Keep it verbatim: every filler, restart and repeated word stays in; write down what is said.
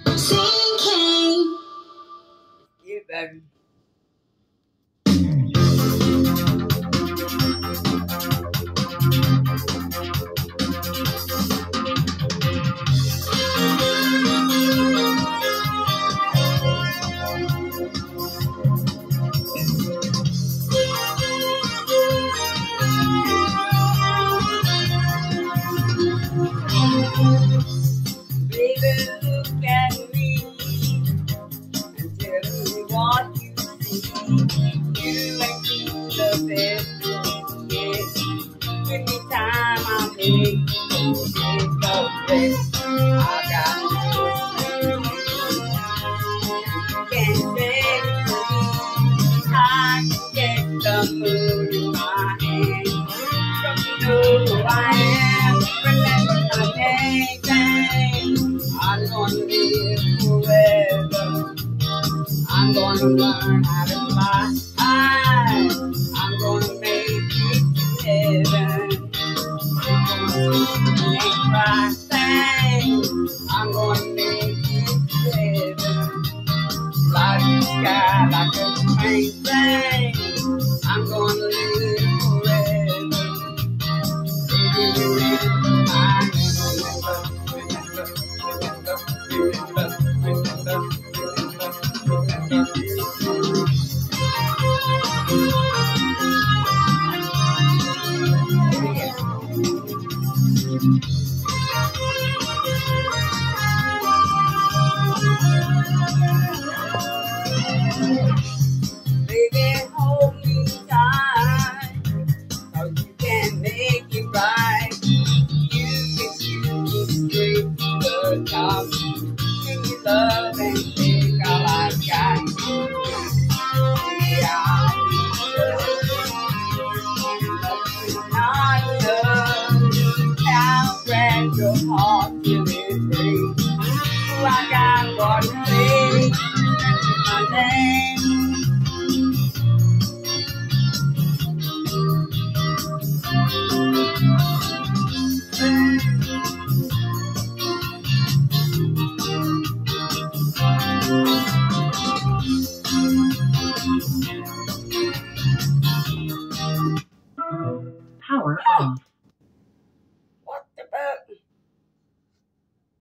Sinking. Yeah, baby. Baby, look at me and tell me what you see. You ain't seen the best yet. Give me time, I'll make you forget the rest. I got you. You can't beg me. I can get the moon in my hand. You know who I am. Remember my name. I'm gonna live forever. I'm gonna learn how to fly. I'm gonna make it to heaven. I'm gonna cry. I'm gonna make